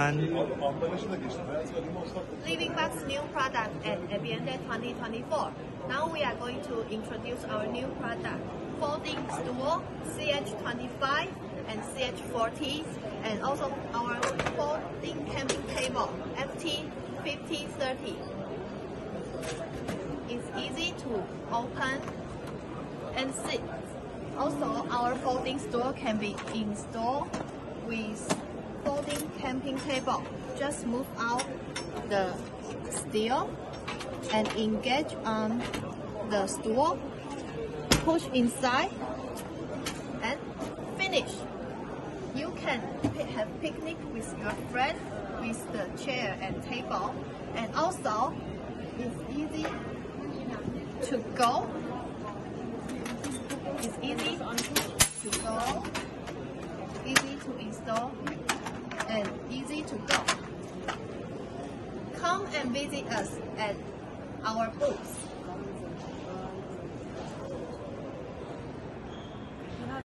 餐。 livinbox new product at Ambiente 2024. Now we are going to introduce our new product, Folding Stool CH25 and CH40, and also our Folding Camping Table FT5030. It's easy to open and sit. Also, our folding stool can be installed with folding camping table. Just move out the steel and engage on the stool, push inside, and finish. You can have picnic with your friend with the chair and table, and also it's easy to go. It's easy to go, easy to install, and easy to go. Come and visit us at our booth.